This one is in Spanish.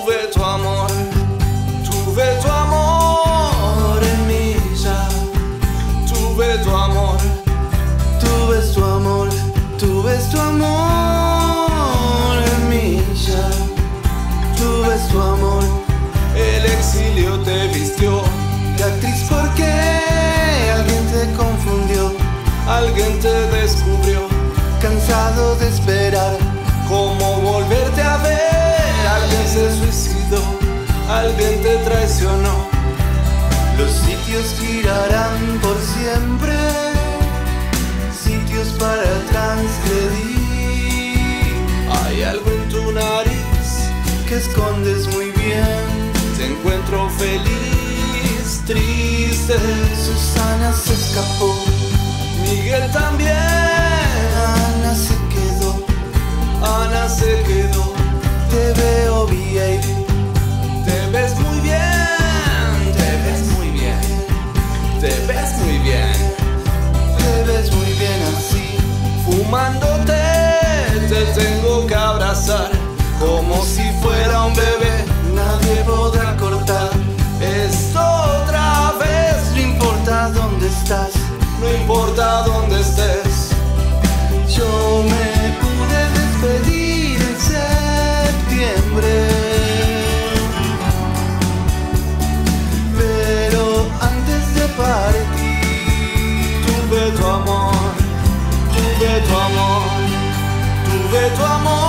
tuve tu amor en mí ya. Tuve tu amor, tuve tu amor, tuve tu amor en mí ya. Tuve tu amor. El exilio te vistió de actriz porque alguien te confundió, alguien te descubrió. Cansado de esperar cómo volverte a ver, alguien se suicidó, alguien te traicionó. Los sitios girarán por siempre, sitios para transgredir. Hay algo en tu nariz que escondes muy bien. Te encuentro feliz, triste. Susana se escapó, Miguel también. Ana se quedó. Te veo bien, te ves muy bien, te ves muy bien, te ves muy bien, te ves muy bien así. Fumándote te tengo que abrazar como si fuera un bebé. Nadie podrá cortar esto otra vez. No importa dónde estás, no importa dónde estés. Yo me pude despedir en septiembre, pero antes de partir tuve tu amor, tuve tu amor, tuve tu amor.